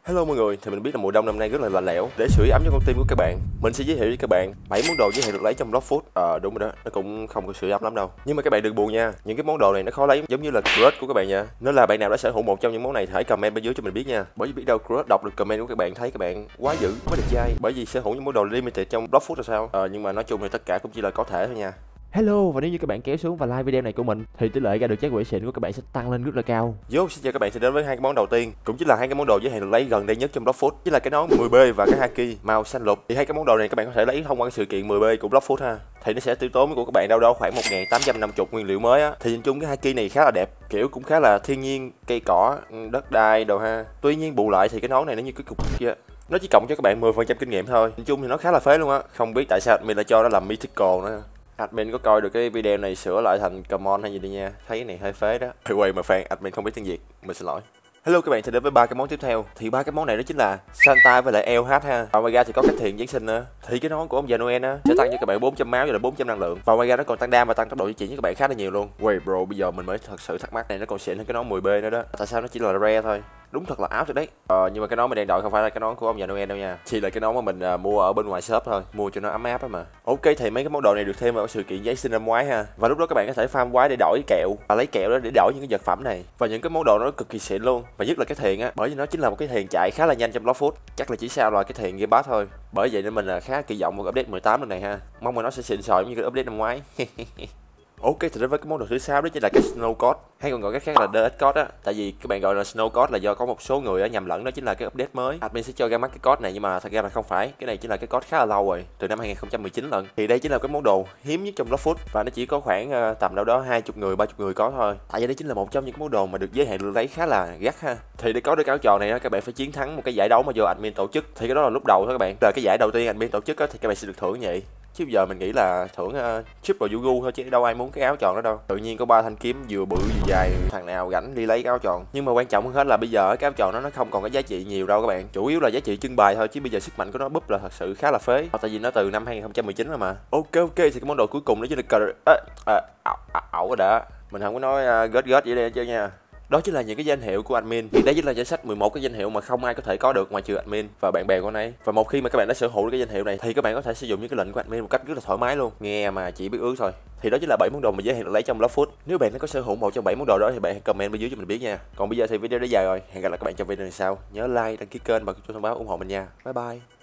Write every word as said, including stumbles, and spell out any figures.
Hello mọi người, thì mình biết là mùa đông năm nay rất là lạnh lẽo. Để sưởi ấm cho con tim của các bạn, mình sẽ giới thiệu với các bạn bảy món đồ giới hạn được lấy trong Blox Fruit. Ờ à, đúng rồi đó, nó cũng không có sưởi ấm lắm đâu. Nhưng mà các bạn đừng buồn nha, những cái món đồ này nó khó lấy giống như là crush của các bạn nha. Nên là bạn nào đã sở hữu một trong những món này thì hãy comment bên dưới cho mình biết nha. Bởi vì biết đâu crush đọc được comment của các bạn thấy các bạn quá dữ, quá đẹp trai. Bởi vì sở hữu những món đồ limited trong Blox Fruit là sao? Ờ à, nhưng mà nói chung thì tất cả cũng chỉ là có thể thôi nha. Hello, và nếu như các bạn kéo xuống và like video này của mình thì tỷ lệ ra được trái quỷ xịn của các bạn sẽ tăng lên rất là cao. Vô xin chào các bạn, sẽ đến với hai cái món đầu tiên, cũng chính là hai cái món đồ giới hạn được lấy gần đây nhất trong Blox Fruit, chính là cái nón mười B và cái haki màu xanh lục. Thì hai cái món đồ này các bạn có thể lấy thông qua cái sự kiện mười B của Blox Fruit ha. Thì nó sẽ tiêu tốn của các bạn đâu đó khoảng một nghìn tám trăm năm mươi nguyên liệu mới á. Thì nhìn chung cái haki này khá là đẹp, kiểu cũng khá là thiên nhiên, cây cỏ, đất đai đồ ha. Tuy nhiên bù lại thì cái nón này nó như cái cục kia. Nó chỉ cộng cho các bạn mười phần trăm kinh nghiệm thôi. Nhìn chung thì nó khá là phế luôn á. Không biết tại sao mình lại cho nó làm mythical nữa. Admin có coi được cái video này sửa lại thành common hay gì đi nha. Thấy cái này hơi phế đó. Hơi quay mà fan, admin không biết tiếng Việt, mình xin lỗi. Hello các bạn, thì đến với ba cái món tiếp theo. Thì ba cái món này đó chính là Santa với lại lờ hát ha. Và ngoài ra thì có cái thiền Giáng sinh nữa. Thì cái nón của ông già Noel á sẽ tăng cho các bạn bốn trăm máu và là bốn trăm năng lượng. Và ngoài ra nó còn tăng đam và tăng tốc độ di chuyển cho các bạn khá là nhiều luôn. Wait bro, bây giờ mình mới thật sự thắc mắc này, nó còn xịn hơn cái nón mười B nữa đó. Tại sao nó chỉ là rare thôi? Đúng thật là áo thật đấy. Ờ, nhưng mà cái nón mình đang đội không phải là cái nón của ông già Noel đâu nha, chỉ là cái nón mà mình uh, mua ở bên ngoài shop thôi, mua cho nó ấm áp á mà. Ok, thì mấy cái món đồ này được thêm vào sự kiện Giáng sinh năm ngoái ha, và lúc đó các bạn có thể farm quái để đổi kẹo và lấy kẹo đó để đổi những cái vật phẩm này, và những cái món đồ nó cực kỳ xịn luôn. Và nhất là cái thiền á, bởi vì nó chính là một cái thiền chạy khá là nhanh trong Blox Fruit, chắc là chỉ sau là cái thiền game pass thôi. Bởi vậy nên mình là khá kỳ vọng một update mười tám lần này ha, mong mà nó sẽ xịn sò như cái update năm ngoái. Ok, thì đến với cái món đồ thứ sáu đó chính là cái Snow Code, hay còn gọi cái khác là đê ét Code á. Tại vì các bạn gọi là Snow Code là do có một số người nhầm lẫn đó chính là cái update mới. Admin sẽ cho ra mắt cái code này nhưng mà thật ra là không phải. Cái này chính là cái code khá là lâu rồi, từ năm hai nghìn không trăm mười chín lần. Thì đây chính là cái món đồ hiếm nhất trong Blox Fruit và nó chỉ có khoảng uh, tầm đâu đó hai mươi người, ba mươi người có thôi. Tại vì đây chính là một trong những cái món đồ mà được giới hạn được lấy khá là gắt ha. Thì để có được cái áo tròn này á, các bạn phải chiến thắng một cái giải đấu mà do admin tổ chức. Thì cái đó là lúc đầu thôi các bạn. Là cái giải đầu tiên admin tổ chức á, thì các bạn sẽ được thưởng vậy. Chứ giờ mình nghĩ là thưởng uh, triple Yugu thôi chứ đâu ai muốn cái áo tròn đó đâu. Tự nhiên có ba thanh kiếm vừa bự vừa dài, thằng nào rảnh đi lấy cái áo tròn. Nhưng mà quan trọng hơn hết là bây giờ cái áo tròn đó nó không còn cái giá trị nhiều đâu các bạn. Chủ yếu là giá trị trưng bày thôi, chứ bây giờ sức mạnh của nó búp là thật sự khá là phế. Tại vì nó từ năm hai nghìn không trăm mười chín rồi mà. Ok ok, thì cái món đồ cuối cùng đó chính là cờ à, à, ảo, ảo rồi đã. Mình không có nói uh, gết gết vậy đây chứ nha. Đó chính là những cái danh hiệu của admin. Thì đây chính là danh sách mười một cái danh hiệu mà không ai có thể có được ngoài trừ admin và bạn bè của anh ấy. Và một khi mà các bạn đã sở hữu được cái danh hiệu này thì các bạn có thể sử dụng những cái lệnh của admin một cách rất là thoải mái luôn. Nghe mà chỉ biết ước thôi. Thì đó chính là bảy món đồ mà giới hạn được lấy trong Blox Fruit. Nếu bạn đã có sở hữu một trong bảy món đồ đó thì bạn hãy comment bên dưới cho mình biết nha. Còn bây giờ thì video đã dài rồi, hẹn gặp lại các bạn trong video này sau. Nhớ like, đăng ký kênh và chuông thông báo ủng hộ mình nha. Bye bye.